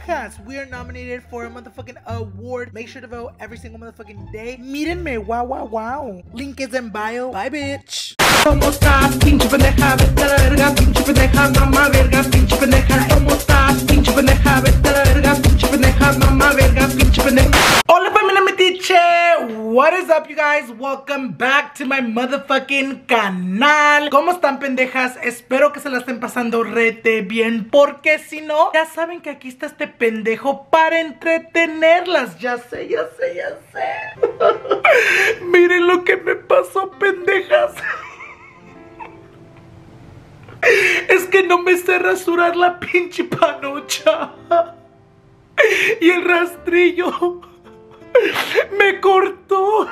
pendejas. We are nominated for a motherfucking award. Make sure to vote every single motherfucking day. Mírenme, wow, wow, wow. Link is in bio. Bye, bitch. ¿Cómo estás, pinche pendeja? Vete a la verga, pinche pendeja, mamá verga, pinche pendeja. ¿Cómo estás, pinche pendeja? Vete a la verga, pinche pendeja, mamá verga, pinche pendeja. Hola, familia metiche. What is up, you guys? Welcome back to my motherfucking canal. ¿Cómo están, pendejas? Espero que se la estén pasando rete bien, porque si no, ya saben que aquí está este pendejo para entretenerlas. Ya sé. Miren lo que me pasó, pendejas. Es que no me sé rasurar la pinche panocha. Y el rastrillo me cortó.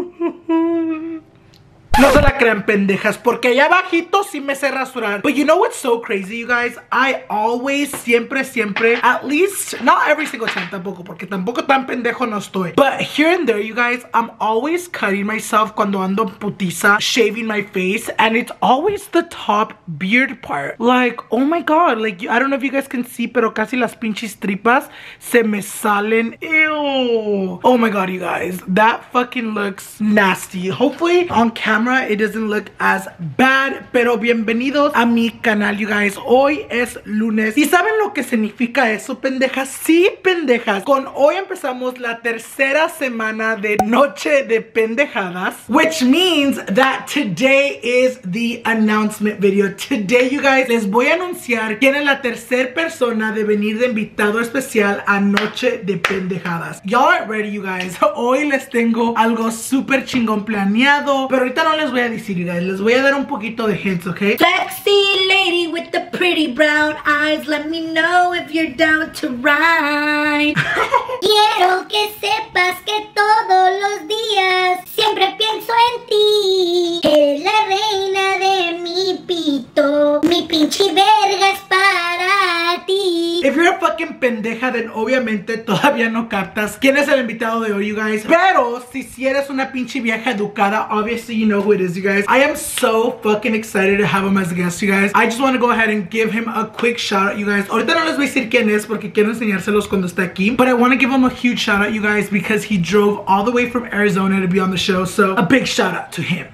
No se la crean, pendejas, porque allá abajito sí me sé rasurar. But you know what's so crazy, you guys? I always, siempre, at least, not every single time tampoco, porque tampoco tan pendejo no estoy. But here and there, you guys, I'm always cutting myself cuando ando putiza, shaving my face, and it's always the top beard part. Like, oh my god, like, I don't know if you guys can see, pero casi las pinches tripas se me salen. Ew. Oh my god, you guys, that fucking looks nasty. Hopefully, on camera, it doesn't look as bad, pero bienvenidos a mi canal, you guys. Hoy es lunes. ¿Y saben lo que significa eso, pendejas? Sí, pendejas. Con hoy empezamos la tercera semana de Noche de Pendejadas, which means that today is the announcement video. Today, you guys, les voy a anunciar quién es la tercera persona de venir de invitado especial a Noche de Pendejadas. Y'all aren't ready, you guys. Hoy les tengo algo súper chingón planeado, pero ahorita no les voy a decir, you guys. Les voy a dar un poquito de hints, ¿ok? Sexy lady with the pretty brown eyes, let me know if you're down to ride. Quiero que sepas que todos los días siempre pienso en ti. Eres la reina de mi pito, mi pinche verga es para ti. If you're a fucking pendeja, then obviamente todavía no captas quién es el invitado de hoy, you guys. Pero si eres una pinche vieja educada, obviously you know who it is, you guys. I am so fucking excited to have him as a guest, you guys. I just want to go ahead and give him a quick shout out, you guys. Ahorita no les voy a decir quién es porque quiero enseñárselos cuando esté aquí, but I want to give him a huge shout out, you guys, because he drove all the way from Arizona to be on the show. So a big shout out to him.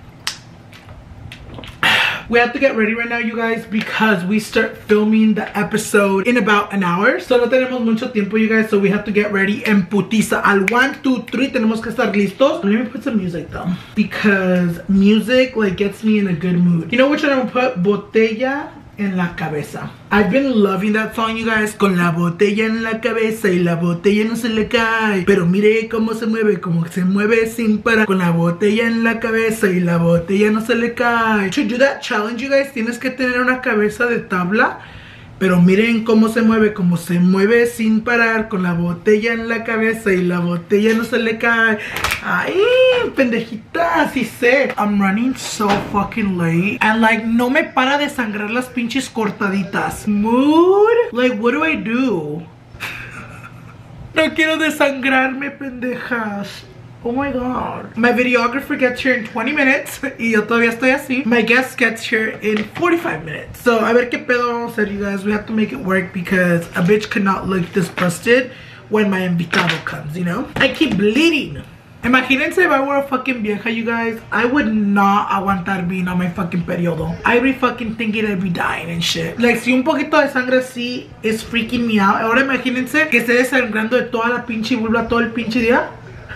We have to get ready right now, you guys, because we start filming the episode in about an hour. So no tenemos mucho tiempo, you guys, so we have to get ready en putiza. Al 1, 2, 3 tenemos que estar listos. Let me put some music though, because music like gets me in a good mood. You know which one I'm gonna put? Botella en la cabeza. I've been loving that song, you guys. Con la botella en la cabeza y la botella no se le cae, pero mire cómo se mueve sin parar. Con la botella en la cabeza y la botella no se le cae. To do that challenge, you guys, tienes que tener una cabeza de tabla, pero miren cómo se mueve sin parar. Con la botella en la cabeza y la botella no se le cae. Ay, pendejita, sí sé. I'm running so fucking late, and like no me para de sangrar las pinches cortaditas. Mood? Like, what do I do? No quiero desangrarme, pendejas. Oh my god. My videographer gets here in 20 minutes y yo todavía estoy así. My guest gets here in 45 minutes. So, a ver qué pedo vamos a hacer, you guys. We have to make it work because a bitch could not look this busted when my invitado comes, you know? I keep bleeding. Imagínense if I were a fucking vieja, you guys. I would not aguantar being on my fucking periodo. I'd be fucking thinking I'd be dying and shit. Like, si un poquito de sangre así is freaking me out. Ahora imagínense que esté desangrando de toda la pinche vulva todo el pinche día.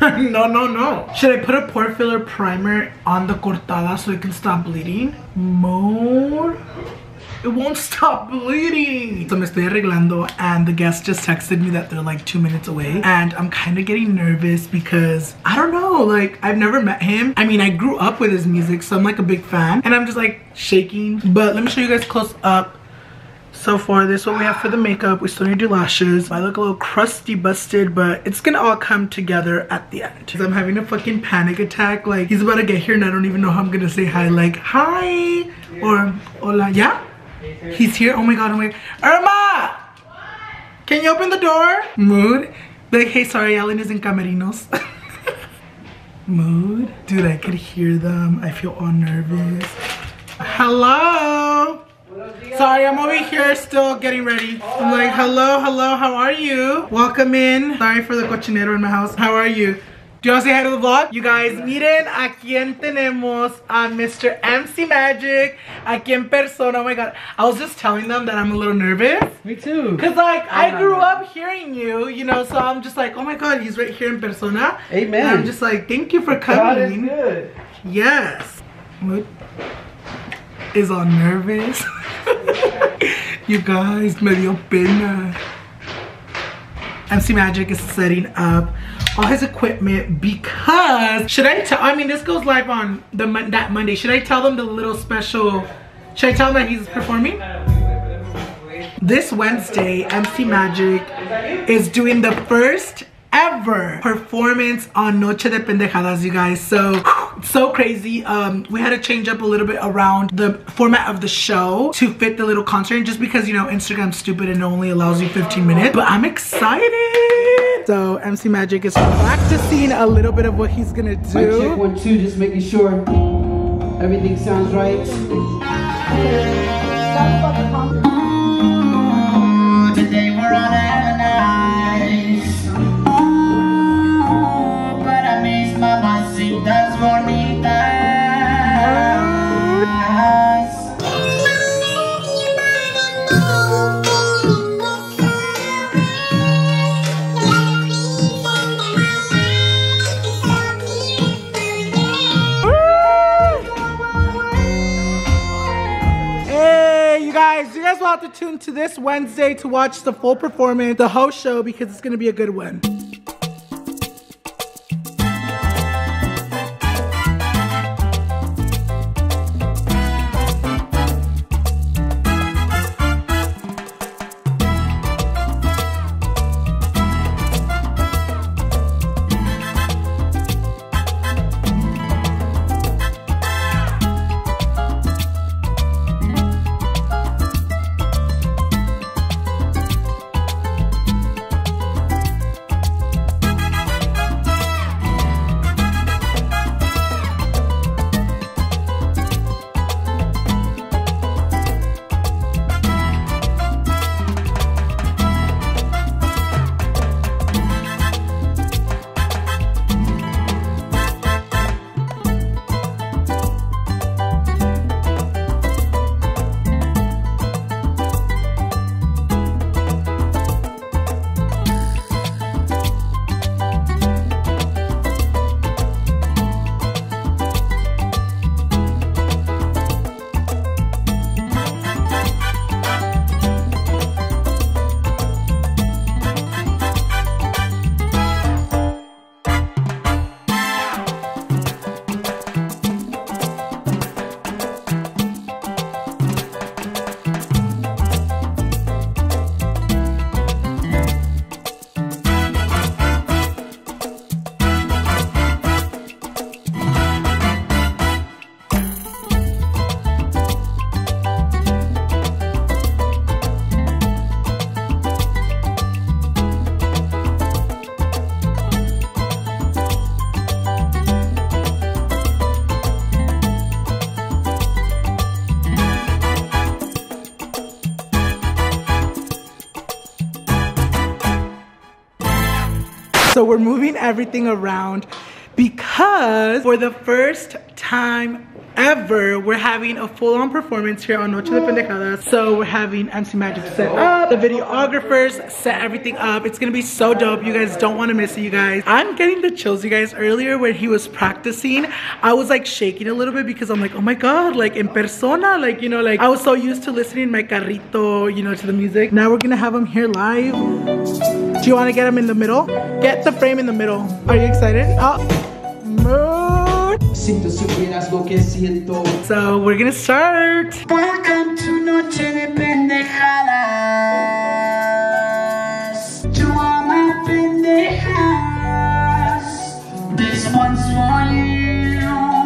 No. Should I put a pore filler primer on the cortada so it can stop bleeding? More? It won't stop bleeding. So me estoy arreglando, and the guest just texted me that they're like 2 minutes away, and I'm kind of getting nervous because I don't know, like, I've never met him. I mean, I grew up with his music, so I'm like a big fan, and I'm just like shaking. But let me show you guys close up. So far, this is what we have for the makeup. We still need to do lashes. I look a little crusty, busted, but it's gonna all come together at the end. I'm having a fucking panic attack. Like, he's about to get here and I don't even know how I'm gonna say hi. Like, hi, or hola, yeah? He's here. Oh my god, I'm like, Irma! Can you open the door? Mood? Like, hey, sorry, Ellen is in Camerinos. Mood? Dude, I could hear them. I feel all nervous. Hello? Sorry, I'm over here still getting ready. I'm like, hello, how are you? Welcome in. Sorry for the cochinero in my house. How are you? Do you want to say hi to the vlog? You guys, miren, a quien tenemos a Mr. MC Magic, aquí en persona. Oh my god. I was just telling them that I'm a little nervous. Me too. Because like, I grew up hearing you, you know, so I'm just like, oh my god, he's right here in persona. Amen. And I'm just like, thank you for coming. God is good. Yes. What is all nervous? You guys, me dio pena. MC Magic is setting up all his equipment because, should I tell, I mean this goes live on that Monday. Should I tell them the little special, should I tell them that he's performing? This Wednesday, MC Magic is doing the first ever performance on Noche de Pendejadas, you guys. So crazy. We had to change up a little bit around the format of the show to fit the little concert, just because, you know, Instagram's stupid and only allows you 15 minutes. But I'm excited. So MC Magic is practicing a little bit of what he's gonna do. Mic check 1 2, just making sure everything sounds right. Today we're on nice, but I miss mamacitas bonitas. You guys will have to tune to this Wednesday to watch the full performance, the whole show, because it's gonna be a good one. So we're moving everything around because for the first time ever, we're having a full-on performance here on Noche de Pendejadas. So we're having MC Magic set up, the videographers set everything up. It's gonna be so dope. You guys don't want to miss it, you guys. I'm getting the chills, you guys. Earlier when he was practicing, I was like shaking a little bit because I'm like, oh my god, like in persona, like, you know, like I was so used to listening in my carrito, you know, to the music. Now we're gonna have him here live. Do you want to get him in the middle? Get the frame in the middle. Are you excited? Oh, move. So we're gonna start. Welcome to Noche de Pendejadas. To all my pendejas, this one's for you.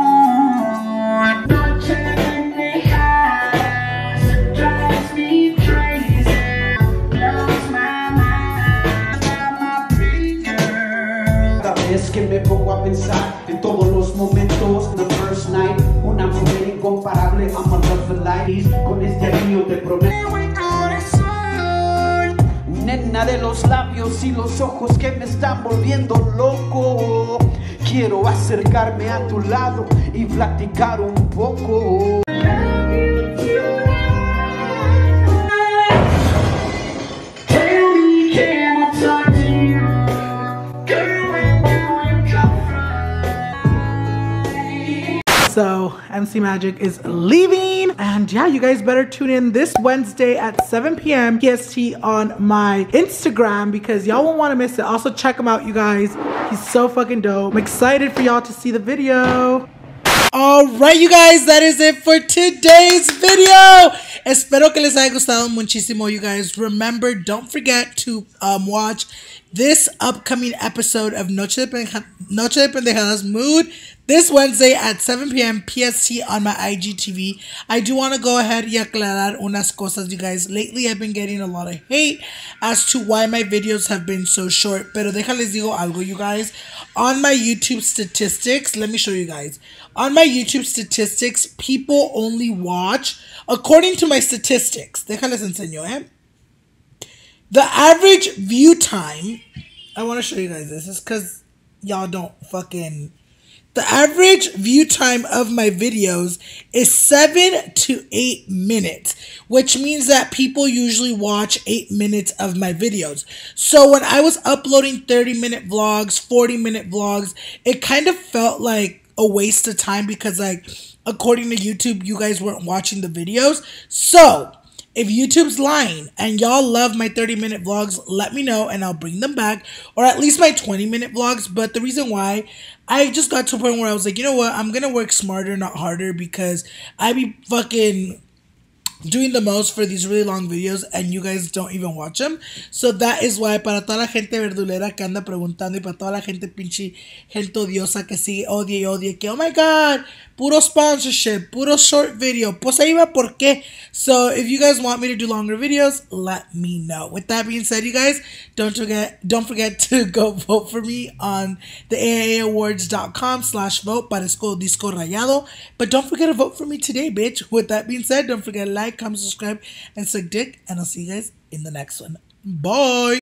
Noche de Pendejadas drives me crazy, blows my mind. I'm a pretty girl. Cada vez que me pongo a pensar en todos los momentos, the first night, una mujer incomparable, I'm a love for life. gratis. Con este anillo te prometo mi corazón. Nena de los labios y los ojos que me están volviendo loco. Quiero acercarme a tu lado y platicar un poco. So MC Magic is leaving, and yeah, you guys better tune in this Wednesday at 7 p.m. PST on my Instagram because y'all won't want to miss it. Also check him out, you guys. He's so fucking dope. I'm excited for y'all to see the video. All right, you guys, that is it for today's video. Espero que les haya gustado muchísimo, you guys. Remember, don't forget to watch this upcoming episode of Noche de Pendejadas Mood this Wednesday at 7 p.m. PST on my IGTV. I do want to go ahead y aclarar unas cosas, you guys. Lately, I've been getting a lot of hate as to why my videos have been so short. Pero déjales digo algo, you guys. On my YouTube statistics, let me show you guys. On my YouTube statistics, people only watch, according to my statistics, déjales enseño, the average view time, I want to show you guys this, is because y'all don't fucking... The average view time of my videos is 7 to 8 minutes, which means that people usually watch 8 minutes of my videos. So when I was uploading 30-minute vlogs, 40-minute vlogs, it kind of felt like a waste of time because, like, according to YouTube, you guys weren't watching the videos. So if YouTube's lying and y'all love my 30-minute vlogs, let me know and I'll bring them back, or at least my 20-minute vlogs. But the reason why, I just got to a point where I was like, you know what, I'm gonna work smarter, not harder, because I be fucking doing the most for these really long videos and you guys don't even watch them. So that is why, para toda la gente verdulera que anda preguntando y para toda la gente pinche gente odiosa que sigue odie y odie que, oh my god, puro sponsorship, puro short video, pues ahí va por qué. So if you guys want me to do longer videos, let me know. With that being said, you guys, don't forget to go vote for me on the AAAawards.com/vote. Parezco disco rayado. But don't forget to vote for me today, bitch. With that being said, don't forget to like, comment, subscribe, and suck dick. And I'll see you guys in the next one. Bye.